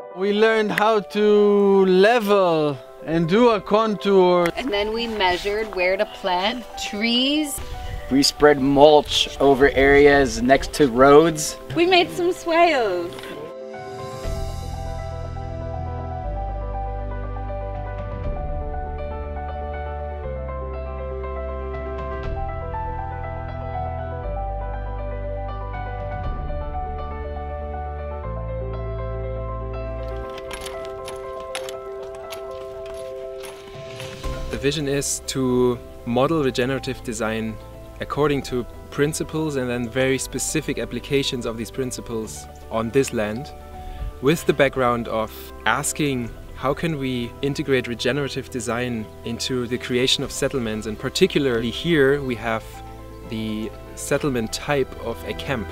We learned how to level and do a contour. And then we measured where to plant trees. We spread mulch over areas next to roads. We made some swales. The vision is to model regenerative design according to principles and then very specific applications of these principles on this land, with the background of asking how can we integrate regenerative design into the creation of settlements, and particularly here we have the settlement type of a camp.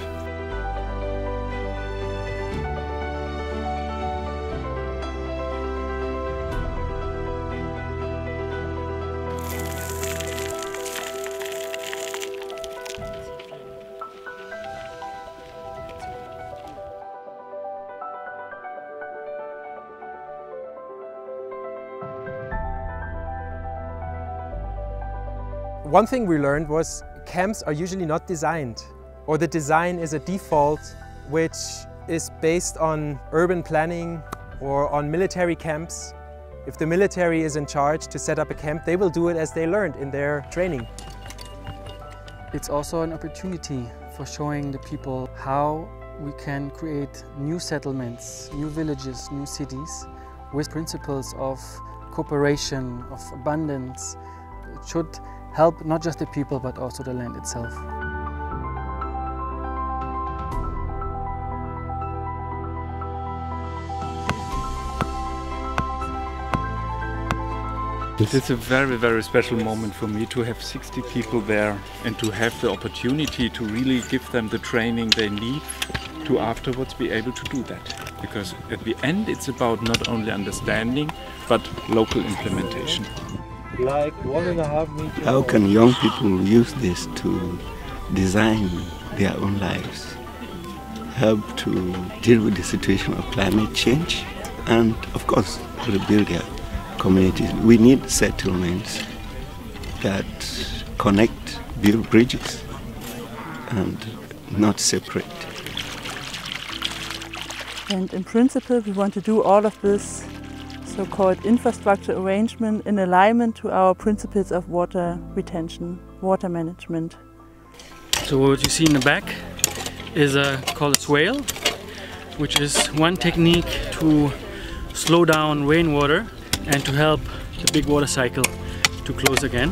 One thing we learned was camps are usually not designed, or the design is a default which is based on urban planning or on military camps. If the military is in charge to set up a camp, they will do it as they learned in their training. It's also an opportunity for showing the people how we can create new settlements, new villages, new cities with principles of cooperation, of abundance. It should help not just the people but also the land itself. This is a very, very special moment for me to have 60 people there and to have the opportunity to really give them the training they need to afterwards be able to do that. Because at the end it's about not only understanding but local implementation. Like 1.5 meters. How can young people use this to design their own lives, help to deal with the situation of climate change, and of course rebuild their communities? We need settlements that connect, build bridges, and not separate. And in principle we want to do all of this so-called infrastructure arrangement in alignment to our principles of water retention, water management. So what you see in the back is called a swale, which is one technique to slow down rainwater and to help the big water cycle to close again.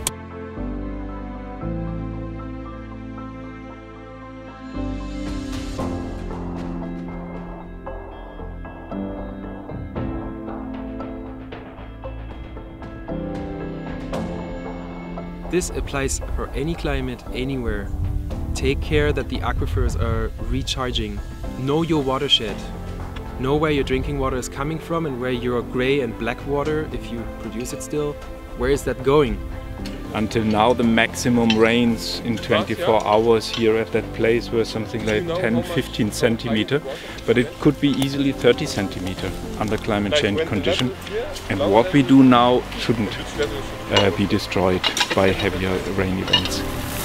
This applies for any climate, anywhere. Take care that the aquifers are recharging. Know your watershed. Know where your drinking water is coming from and where your grey and black water, if you produce it still, where is that going? Until now the maximum rains in 24 hours here at that place were something like 10-15 centimeter, but it could be easily 30 centimeter under climate change condition. And what we do now shouldn't be destroyed by heavier rain events.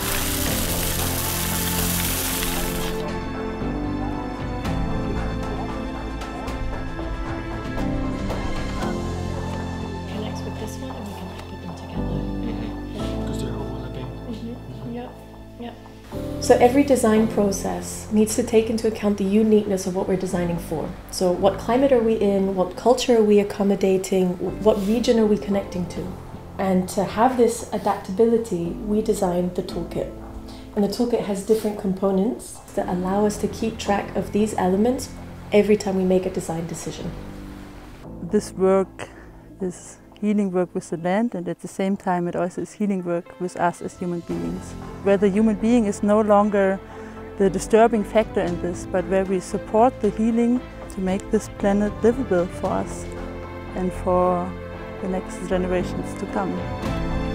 Connects with this one and we can put them together. Because they're overlapping. Yep. So every design process needs to take into account the uniqueness of what we're designing for. So what climate are we in, what culture are we accommodating, what region are we connecting to? And to have this adaptability, we designed the toolkit. And the toolkit has different components that allow us to keep track of these elements every time we make a design decision. This work is healing work with the land, and at the same time it also is healing work with us as human beings. Where the human being is no longer the disturbing factor in this, but where we support the healing to make this planet livable for us and for the next generations to come.